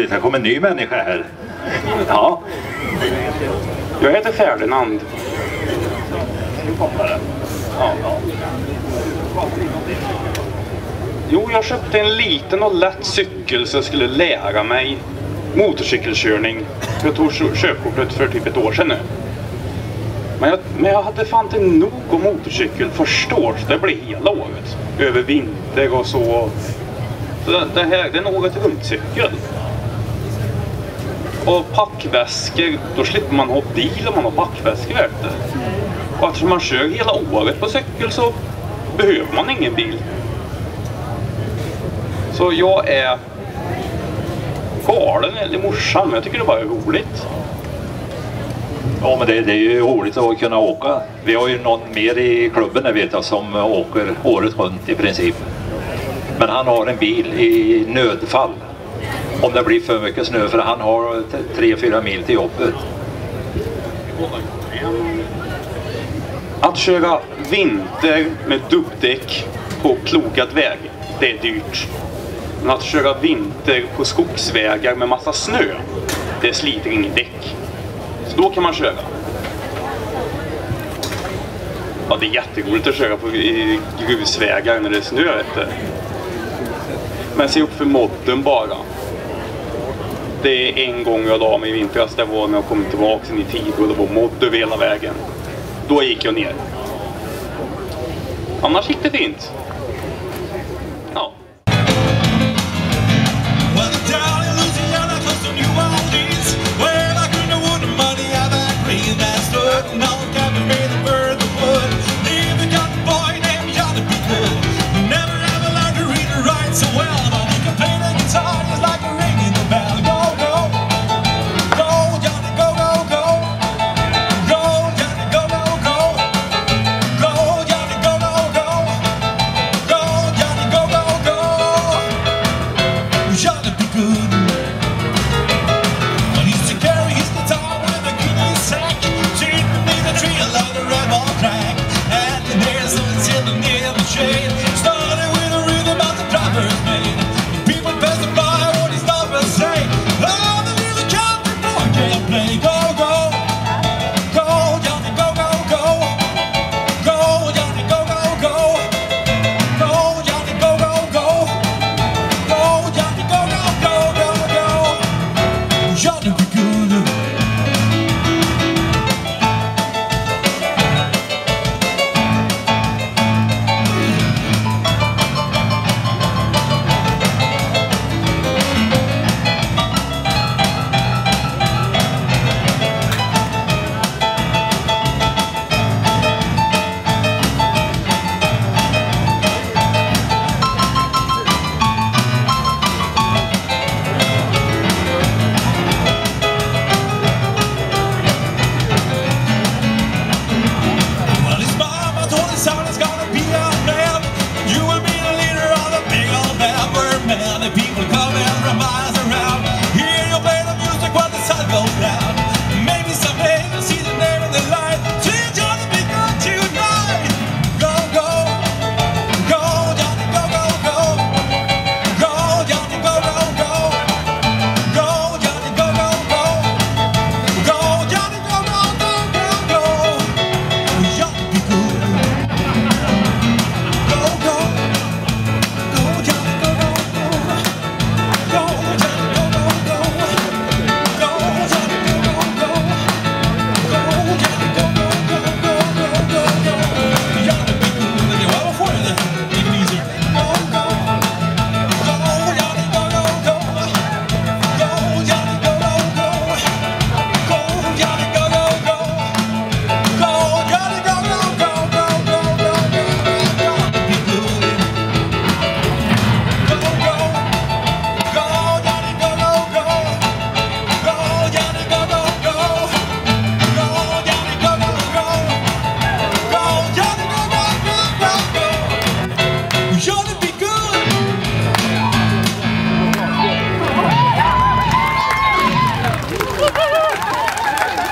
trevligt. Här kommer en ny människa här. Ja. Jag heter Ferdinand. Ja. Jo, jag köpte en liten och lätt cykel så jag skulle lära mig motorcykelkörning. Jag tog körkortet för typ ett år sedan nu. Men jag hade fan inte nog om motorcykel första året. Det blir hela året. Över vinter och så. Så det är en året runt cykel. Och packväskor, då slipper man ha bil om man har packväskor, vet du. Och eftersom man kör hela året på cykel så behöver man ingen bil. Så jag är galen eller morsan, men jag tycker det bara är roligt. Ja, men det är ju roligt att kunna åka. Vi har ju någon mer i klubben, jag vet jag, som åker året runt i princip. Men han har en bil i nödfall. Om det blir för mycket snö, för han har 3-4 mil till jobbet. Att köra vinter med dubbdäck på plogad väg, det är dyrt. Men att köra vinter på skogsvägar med massa snö, det sliter ingen däck. Så då kan man köra. Ja, det är jätteroligt att köra på grusvägar när det är snö, vet du. Men se upp för modden bara. Det är en gång jag la mig i vintras, det var när jag kom tillbaka in i tid och det var modd över hela vägen. Då gick jag ner. Annars gick det fint. Ja.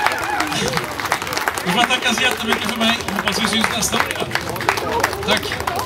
Jag får tacka så jättemycket för mig. Hoppas vi syns nästa år. Tack.